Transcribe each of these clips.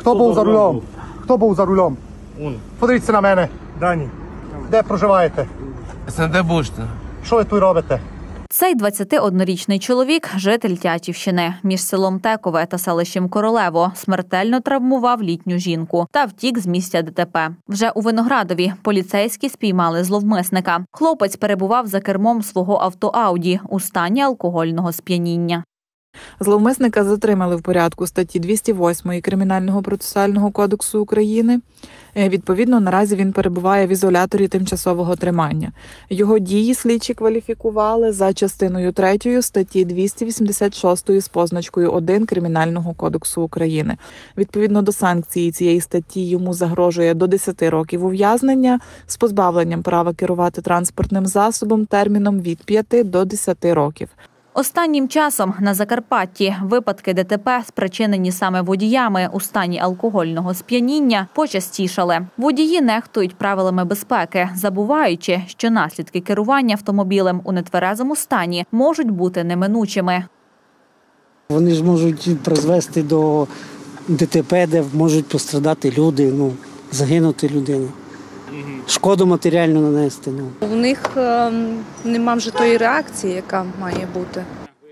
Хто був за рулем? Хто був за рулем? Подивіться на мене. Дані. Де проживаєте? СНД Буштин. Що ви тут робите? Цей 21-річний чоловік – житель Тячівщини. Між селом Текове та селищем Королево смертельно травмував літню жінку та втік з місця ДТП. Вже у Виноградові поліцейські спіймали зловмисника. Хлопець перебував за кермом свого авто «Ауді» у стані алкогольного сп'яніння. Зловмисника затримали в порядку статті 208 Кримінального процесуального кодексу України. Відповідно, наразі він перебуває в ізоляторі тимчасового тримання. Його дії слідчі кваліфікували за частиною 3 статті 286 з позначкою 1 Кримінального кодексу України. Відповідно до санкції цієї статті йому загрожує до 10 років ув'язнення з позбавленням права керувати транспортним засобом терміном від 5 до 10 років. Останнім часом на Закарпатті випадки ДТП, спричинені саме водіями у стані алкогольного сп'яніння, почастішали. Водії нехтують правилами безпеки, забуваючи, що наслідки керування автомобілем у нетверезому стані можуть бути неминучими. Вони ж можуть призвести до ДТП, де можуть пострадати люди, загинути людина. Шкоду матеріальну нанести. У них нема вже тої реакції, яка має бути.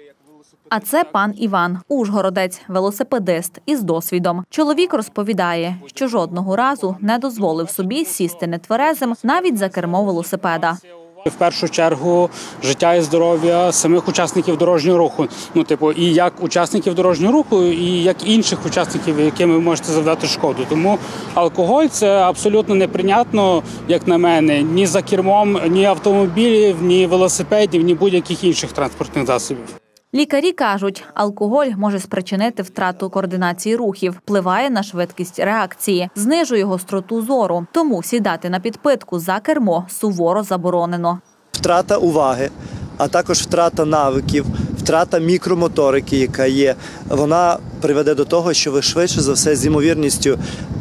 А це пан Іван, ужгородець, велосипедист із досвідом. Чоловік розповідає, що жодного разу не дозволив собі сісти нетверезим навіть за кермо велосипеда. В першу чергу життя і здоров'я самих учасників дорожнього руху. І як учасників дорожнього руху, і як інших учасників, яким ви можете завдати шкоду. Тому алкоголь – це абсолютно неприйнятно, як на мене, ні за кермом, ні автомобілів, ні велосипедів, ні будь-яких інших транспортних засобів. Лікарі кажуть, алкоголь може спричинити втрату координації рухів, впливає на швидкість реакції, знижує гостроту зору. Тому сідати на підпитку за кермо суворо заборонено. Втрата уваги, а також втрата навиків, втрата мікромоторики, яка є, вона приведе до того, що ви швидше за все з ймовірністю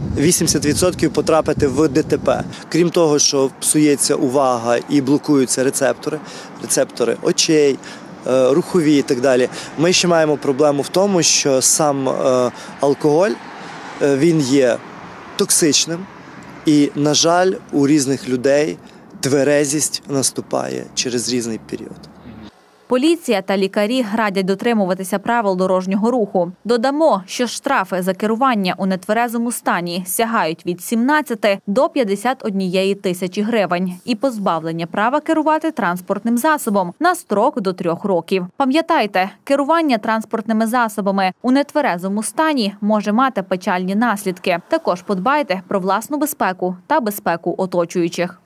80% потрапите в ДТП. Крім того, що псується увага і блокуються рецептори очей, рухові і так далі. Ми ще маємо проблему в тому, що сам алкоголь, він є токсичним і, на жаль, у різних людей тверезість наступає через різний період. Поліція та лікарі радять дотримуватися правил дорожнього руху. Додамо, що штрафи за керування у нетверезому стані сягають від 17 до 51 тисячі гривень і позбавлення права керувати транспортним засобом на строк до 3 років. Пам'ятайте, керування транспортними засобами у нетверезому стані може мати печальні наслідки. Також подбайте про власну безпеку та безпеку оточуючих.